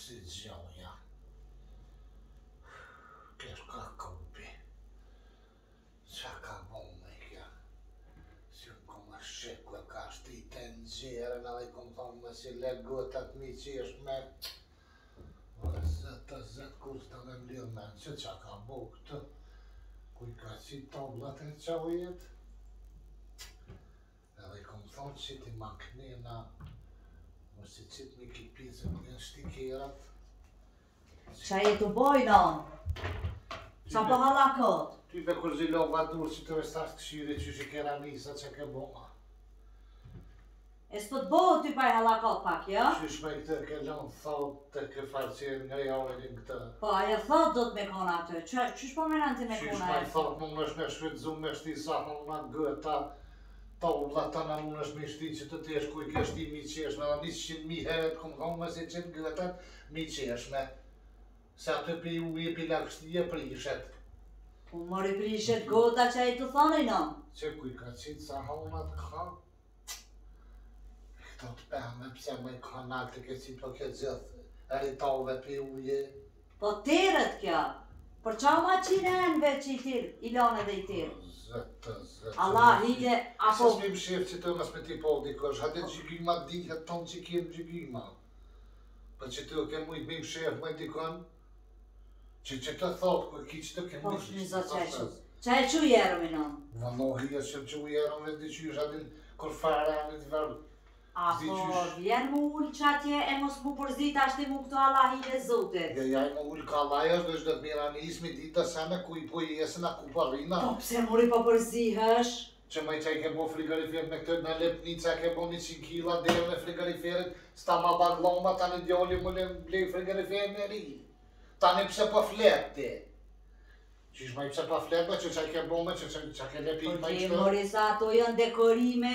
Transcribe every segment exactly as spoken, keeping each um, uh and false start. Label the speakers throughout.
Speaker 1: si gioia. Che scaccopi. S'acabome che si conosce quel casti tenziere, ma le conforme si leggo tatmici e sme. Zătă zăt cursta nem lilmen, se s'acabokta. Kui kasi tavla treceauiet. Le conforme si ti maknena. Si cit mi kipiză din sticherat.
Speaker 2: Ce e tu bojno? Qa po halakot?
Speaker 1: Ty be kur zilova dur që të vestas këshyri që që kera nisa që ke boma.
Speaker 2: E s'po t'bohë ty pa i halakot pak, jo?
Speaker 1: Qysh me këtë ke lënë thot të ke farqer nga javërin këtë.
Speaker 2: Po, ajo thot do t'me kona atë. Qysh po menan ti me
Speaker 1: Qysh
Speaker 2: kona
Speaker 1: me
Speaker 2: e?
Speaker 1: thot më më është me shfridzu me shti sa hona gëta. Tavla tana më është me shti që të tesh kuj ke shti mi qeshme. Dhe njësë mi heret kom thonë me si qenë gëtat mi qeshme. Se atë pi uje pi lakështie prishet.
Speaker 2: Po mori prishet gota që e të thoni no?
Speaker 1: Që kuj ka qitë sa honat ka. Këto të pëme pse me kanal të ke qitë po ke gjithë eritave pi uje.
Speaker 2: Po tërët kja. Për qa ma qinen veç i tërë, i lane dhe i tërë?
Speaker 1: Zëtë, zëtë.
Speaker 2: Allah hide, apo...
Speaker 1: Se s'mi më shef që të nësë me ti po dikosh, hajde gjigima dihet tonë që kjenë gjigima. Për që të ke mujtë mi më shef me dikon, që që të thotë kër ki që të ke
Speaker 2: Po
Speaker 1: mujtë.
Speaker 2: shmi zot që e që. Që e që jero mi non?
Speaker 1: Vanohi e që që ujerën dhe di që ish adin kër fare anë të vërë.
Speaker 2: Apo vjen mu ullë që atje e mos mu përzit ashti mu këto Allah hide zotit.
Speaker 1: Dhe jaj më ullë ka Allah është dhe është dhe të mira një ismi dita sene ku i po i esën a ku parina.
Speaker 2: Po pse mori po përzihësh?
Speaker 1: Që më i që i ke bo frigorifer me këtë në lepni që ke bo një qinë kila dhe me frigoriferit, sta ma bagloma ta një djoli më le blej frigorifer në ri. Ta një pse po flet ti. Qish më i pse po flet, që që i ke bo me që që ke lepi
Speaker 2: Po
Speaker 1: ma i
Speaker 2: ke
Speaker 1: qëtë.
Speaker 2: mori sa ato janë dekorime,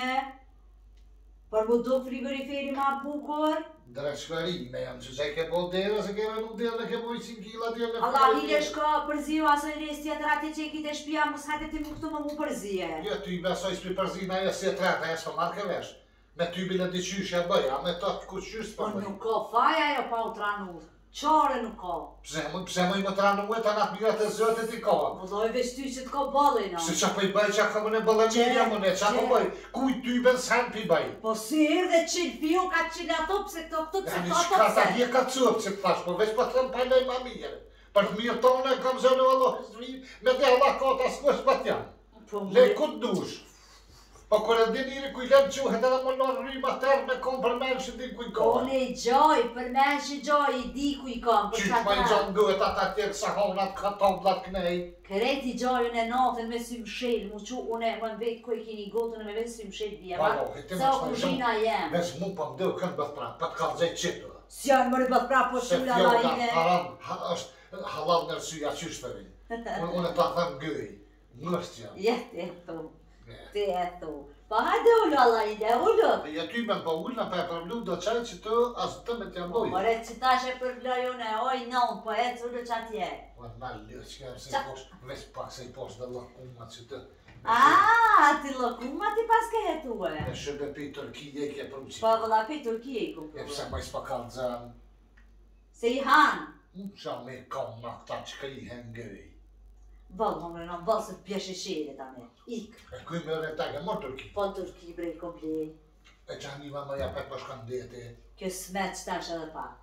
Speaker 2: për mu do frigoriferi ma bukur.
Speaker 1: Dreshkërime janë që që i ke bo dhere, se kere nuk dhere në ke bo i qinë kila dhe me
Speaker 2: Allah hile shko përziu asoj res tjetër ati që i kite shpia, mos hajte ti mu këtu më mu përzije.
Speaker 1: Jo, ty i besoj s'pi përzina e si e treta, e s'po marrë ke vesh. Me ty bile di qyshja bëja, me të ku qysh s'po
Speaker 2: Po
Speaker 1: bëj.
Speaker 2: nuk ka faja jo pa u tranur, qare nuk ka.
Speaker 1: Pse më pse më i më tranu e të natë mirat e zëtet i ka.
Speaker 2: Vëlloj veç ty që t'ka bëllin, no.
Speaker 1: Se qa po i bëj qa ka më në bëllamilja më ne, qa po bëj? Kuj ty ben sen pi bëj?
Speaker 2: Po si dhe qilë fiu ka qilë ato pse këto këto pse
Speaker 1: Një
Speaker 2: ka
Speaker 1: shka
Speaker 2: ato
Speaker 1: ta
Speaker 2: pse.
Speaker 1: hje ka cëpë që të thash, po veç po të thëmë pajlej ma mirë. Për të mirë tonë e kam zënë Allah zvim, me dhe Allah ka ta s'kush pa t'janë.
Speaker 2: Po
Speaker 1: Le ku t'dush. Po kër e di njëri kuj lem quhet edhe më në rryma tërë me kom për menë që di kuj ka.
Speaker 2: Unë i gjoj, për men që gjoj, i di ku i kam, për
Speaker 1: Qysh
Speaker 2: qatë
Speaker 1: ma i gjanë gëhet ata tjerë sa honat ka toblat knej.
Speaker 2: Këreti gjojën e natën me sy mshel, mu që une më në vetë ku i kini gotën e me vetë sy mshel dhja, ma sa o kuzhina jem.
Speaker 1: Vesh mu pa më dëhë kënë bëth pra, pa të kalëzaj qitë.
Speaker 2: Si janë mërë bëth pra po
Speaker 1: Se
Speaker 2: shula la
Speaker 1: fjona
Speaker 2: ine.
Speaker 1: haram, është halal nërësyja qyshtërin. Unë ta thëmë gëj, ngështë janë.
Speaker 2: Jetë e thu, ti e thu. Pa hajde ullu alla ide, ullu.
Speaker 1: Ja ty me pa ullë në pa e përvlu do qaj që të asë të me t'ja bojë.
Speaker 2: More që tash e përvlojune, oj non, po e cullu që atje.
Speaker 1: Ma në lërë që kemë se i poshtë, veç pak se i poshtë dhe lakuma që të...
Speaker 2: Aaaa, ti lakuma ti pas ke hetue.
Speaker 1: Me shëbe pi Turkije ke për më
Speaker 2: Pa vëlla pi Turkije i kumë.
Speaker 1: E pëse ma i s'pa kalë zënë.
Speaker 2: Se i hanë.
Speaker 1: Unë qa me kam në këta që ka i hengëj.
Speaker 2: Vëllë, më në vëllë se të pjeshe shere tani. Ik.
Speaker 1: E kuj me reta ke mërë Turki.
Speaker 2: Po Turki brej komplet.
Speaker 1: E qa një ma ja për shkan deti.
Speaker 2: Kjo smet që tash edhe pak.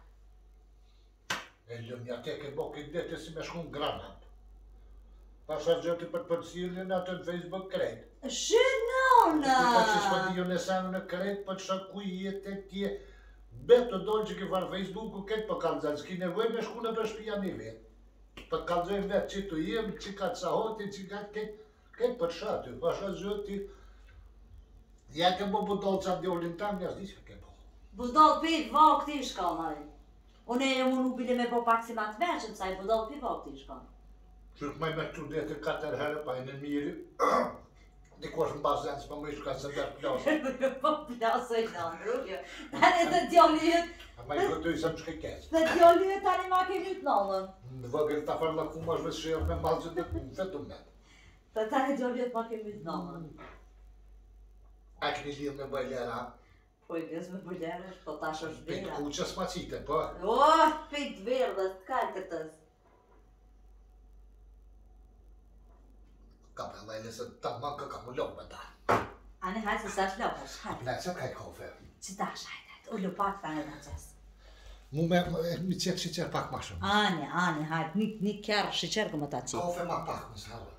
Speaker 1: E lëmja te ke bo këtë deti si me shkun granat. Pasha gjëti për përcilin atë në Facebook krejt.
Speaker 2: Shënona!
Speaker 1: Ti ka që s'pati jo në sanë në krejt për që kuj jetë e tje. Beto dollë që ke farë Facebooku këtë për kalëzat, s'ki nevoj me shku në për shpia një vetë. Për kalëzojnë vetë që të jemë, që ka të sahotin, që ka të këtë për shatë. Pasha gjëti, ja ke bo budolë që atë djollin tam, ja s'di që ke bo.
Speaker 2: Budol pi vau këti shkon, haj. Une e unë u bile me po pak si ma të veqëm, sa i budol pi vau këti shkon.
Speaker 1: Qërë me me të deti katër herë, pa e në miri. Dikosh në bazen, s'pa më ishka se dhe plasë.
Speaker 2: Po plasoj në ndrugjo. Tani të djoli jëtë.
Speaker 1: A ma i këtu i sem që ke keqë.
Speaker 2: Të djoli jëtë tani ma kemi të nëllën.
Speaker 1: Në vëgër ta farë lakuma është shërë me malë që dhe të fetu me.
Speaker 2: Të tani djoli jëtë ma kemi të nëllën.
Speaker 1: A këni lidhë me Vjehrra?
Speaker 2: Poi vezi me Vjehrra, po tash është
Speaker 1: Pejt
Speaker 2: Vera.
Speaker 1: kuqës macite, po.
Speaker 2: Oh, pejt Vjehrrës, kalkëtës.
Speaker 1: Ka për dhe se ta manka ka mu lopë me ta.
Speaker 2: Ani hajtë se sa është lopës, hajtë.
Speaker 1: Ne, se ka i kafe.
Speaker 2: Që ta është hajtë, hajtë, ullu pak ta në të qesë.
Speaker 1: Mu me, mi qetë shiqer pak ma shumë.
Speaker 2: Ani, ani, hajtë, një kjarë shiqer këmë ta qitë.
Speaker 1: Kafe ma pak më së